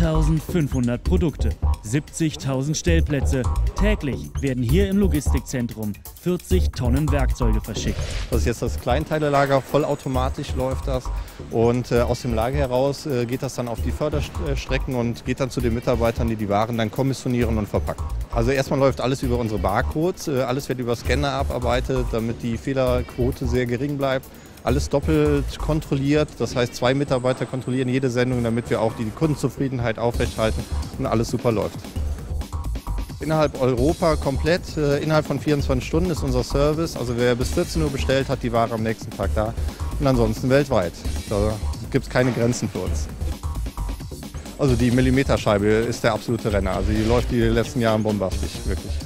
1500 Produkte, 70.000 Stellplätze. Täglich werden hier im Logistikzentrum 40 Tonnen Werkzeuge verschickt. Das ist jetzt das Kleinteilelager, vollautomatisch läuft das. Und aus dem Lager heraus geht das dann auf die Förderstrecken und geht dann zu den Mitarbeitern, die die Waren dann kommissionieren und verpacken. Also erstmal läuft alles über unsere Barcodes, alles wird über Scanner abarbeitet, damit die Fehlerquote sehr gering bleibt. Alles doppelt kontrolliert, das heißt 2 Mitarbeiter kontrollieren jede Sendung, damit wir auch die Kundenzufriedenheit aufrechthalten und alles super läuft. Innerhalb Europa komplett, innerhalb von 24 Stunden ist unser Service, also wer bis 14 Uhr bestellt, hat die Ware am nächsten Tag da und ansonsten weltweit. Da gibt es keine Grenzen für uns. Also die Millimeterscheibe ist der absolute Renner, also die läuft die letzten Jahre bombastisch, wirklich.